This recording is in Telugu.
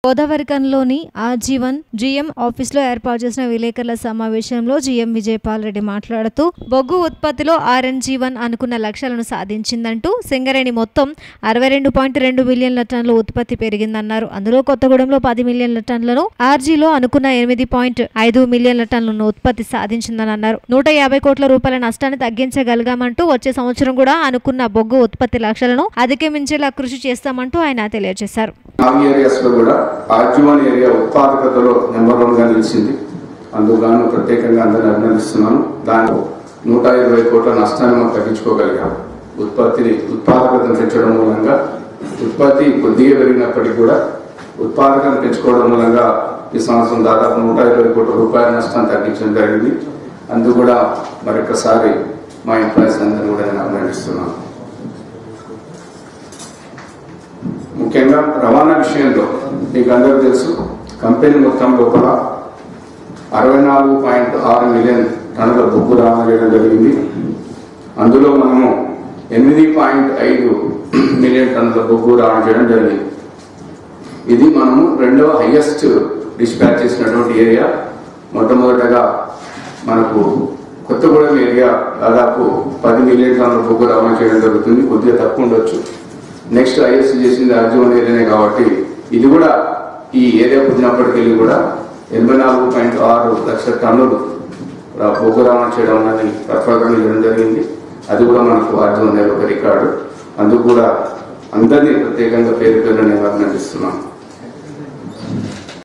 గోదావరిఖనిలోని ఆజీవన్ జీఎం ఆఫీసులో ఏర్పాటు చేసిన విలేకరుల సమావేశంలో జీఎం విజయపాల్ రెడ్డి మాట్లాడుతూ బొగ్గు ఉత్పత్తిలో ఆర్ఎన్జీ1 అనుకున్న లక్ష్యాలను సాధించిందంటూ సింగరేణి మొత్తం 62.2 మిలియన్ల టన్నుల ఉత్పత్తి పెరిగిందన్నారు. అందులో కొత్తగూడెంలో 10 మిలియన్ల టన్నులను, ఆర్జీలో అనుకున్న 8.5 మిలియన్ల టన్నులను ఉత్పత్తి సాధించిందని అన్నారు. 150 కోట్ల రూపాయల నష్టాన్ని తగ్గించగలిగామంటూ వచ్చే సంవత్సరం కూడా అనుకున్న బొగ్గు ఉత్పత్తి లక్ష్యాలను అధిగమించేలా కృషి చేస్తామంటూ ఆయన తెలియజేశారు. ఆర్జీవన్ ఏరియా ఉత్పాదకతలో నెంబర్ 1 గా నిలిచింది. అందుకు ప్రత్యేకంగా అందరిని అభినందిస్తున్నాను. దాంట్లో 120 కోట్ల నష్టాన్ని మనం తగ్గించుకోగలిగాం. ఉత్పాదకతను పెంచడం మూలంగా ఉత్పత్తి కొద్దిగా పెరిగినప్పటికీ కూడా ఉత్పాదకతను పెంచుకోవడం మూలంగా ఈ సంవత్సరం దాదాపు 120 కోట్ల రూపాయల నష్టాన్ని తగ్గించడం జరిగింది. అందుకు కూడా మరొకసారి మా ఎంప్లాయీస్ అందరినీ కూడా నేను అభినందిస్తున్నాను. ముఖ్యంగా రవాణా విషయంలో మీకు అందరూ తెలుసు, కంపెనీ మొత్తం లోపల 64.6 మిలియన్ టన్నుల బొగ్గు రవాణా చేయడం జరిగింది. అందులో మనము 8.5 మిలియన్ టన్నుల బొగ్గు రవాణా చేయడం జరిగింది. ఇది మనము రెండవ హైయెస్ట్ డిస్పాచ్ చేసినటువంటి ఏరియా. మొట్టమొదటగా మనకు కొత్తగూడెం ఏరియా దాదాపు 10 మిలియన్ టన్నుల బొగ్గు రవాణా చేయడం జరుగుతుంది. కొద్దిగా తక్కువ ఉండొచ్చు. నెక్స్ట్ ఐఎస్ చేసింది ఆర్జీవన్ ఏరియానే కాబట్టి ఇది కూడా ఈ ఏరియా పుట్టినప్పటికెళ్ళి కూడా 84.6 లక్షల టన్నులు బొగ్గు రవాణా చేయడం అనేది ప్రతిపాదన చేయడం జరిగింది. అది కూడా మనకు ఆర్జీవన్ ఒక రికార్డు. అందుకు కూడా అందరినీ ప్రత్యేకంగా పేరు నేను అభినందిస్తున్నాను.